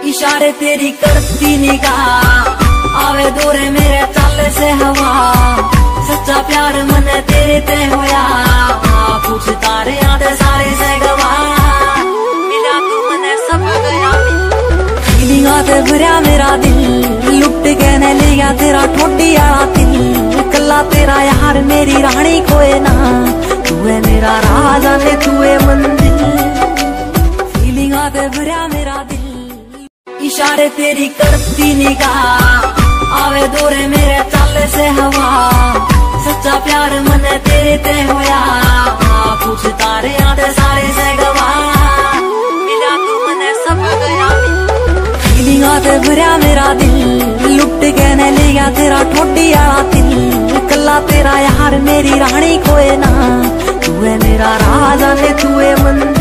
इशारे तेरी करती निगाह आवे दूरे मेरे चाले से हवा। सच्चा प्यार मन तेरे ते होया पूछ तारे आते सारे से गवा। मिला तू मने सब गया फीलिंग आते भरया मेरा दिल लुट के ने लिया तेरा ठोडी आला दिल। कल्ला तेरा यार मेरी रानी कोई ना तू है मेरा राजा ने तू है मंदिर। फीलिंग आते भरया मेरा दिल इशारे तेरी करती निगाह आवे दूरे मेरे चाले से हवा। सच्चा प्यार मन तेरे ते होया पूछ तारे आते सारे से गवा। मिला तू मने सब गया फीलिंग आते भरया मेरा दिल लुट के ने लिया तेरा ठोडी आला दिल। कल्ला तेरा यार मेरी रानी कोई ना तू है मेरा राजा ने तू है मंदिर।